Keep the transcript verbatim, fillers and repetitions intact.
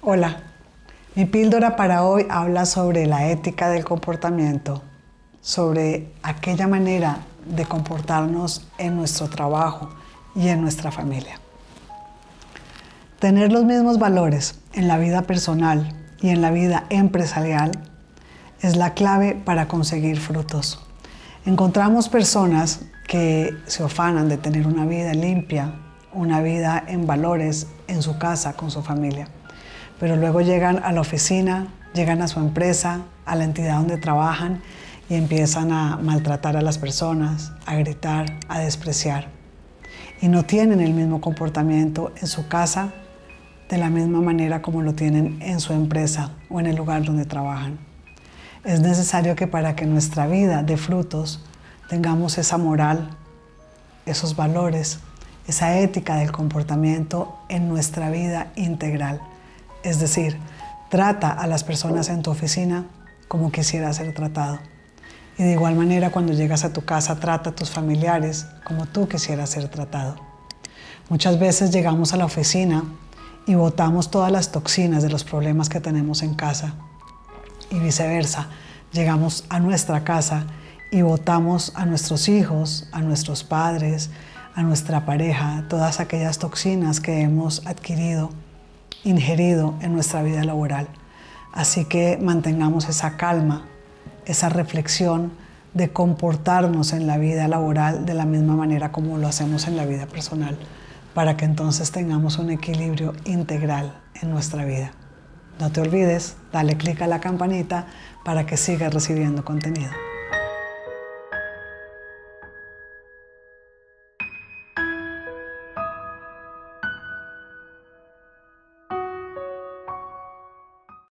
Hola, mi píldora para hoy habla sobre la ética del comportamiento, sobre aquella manera de comportarnos en nuestro trabajo y en nuestra familia. Tener los mismos valores en la vida personal y en la vida empresarial es la clave para conseguir frutos. Encontramos personas que se ufanan de tener una vida limpia, una vida en valores en su casa, con su familia. Pero luego llegan a la oficina, llegan a su empresa, a la entidad donde trabajan y empiezan a maltratar a las personas, a gritar, a despreciar. Y no tienen el mismo comportamiento en su casa de la misma manera como lo tienen en su empresa o en el lugar donde trabajan. Es necesario que para que nuestra vida dé frutos tengamos esa moral, esos valores, esa ética del comportamiento en nuestra vida integral. Es decir, trata a las personas en tu oficina como quisieras ser tratado. Y de igual manera, cuando llegas a tu casa, trata a tus familiares como tú quisieras ser tratado. Muchas veces llegamos a la oficina y botamos todas las toxinas de los problemas que tenemos en casa. Y viceversa, llegamos a nuestra casa y botamos a nuestros hijos, a nuestros padres, a nuestra pareja, todas aquellas toxinas que hemos adquirido, ingerido en nuestra vida laboral. Así que mantengamos esa calma, esa reflexión de comportarnos en la vida laboral de la misma manera como lo hacemos en la vida personal, para que entonces tengamos un equilibrio integral en nuestra vida. No te olvides, dale clic a la campanita para que sigas recibiendo contenido.